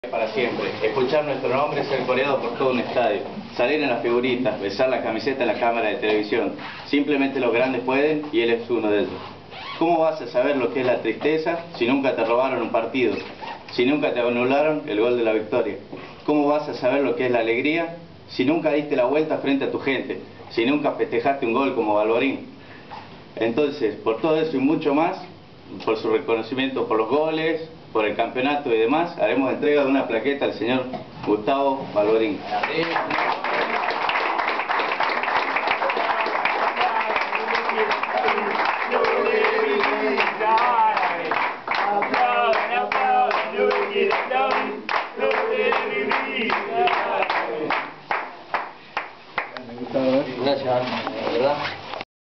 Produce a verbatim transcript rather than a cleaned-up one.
Para siempre, escuchar nuestro nombre ser coreado por todo un estadio, salir en las figuritas, besar la camiseta en la cámara de televisión. Simplemente los grandes pueden y él es uno de ellos. ¿Cómo vas a saber lo que es la tristeza si nunca te robaron un partido? Si nunca te anularon el gol de la victoria. ¿Cómo vas a saber lo que es la alegría si nunca diste la vuelta frente a tu gente? Si nunca festejaste un gol como Balvarín. Entonces, por todo eso y mucho más, por su reconocimiento por los goles, por el campeonato y demás, haremos entrega de una plaqueta al señor Gustavo Balvarín.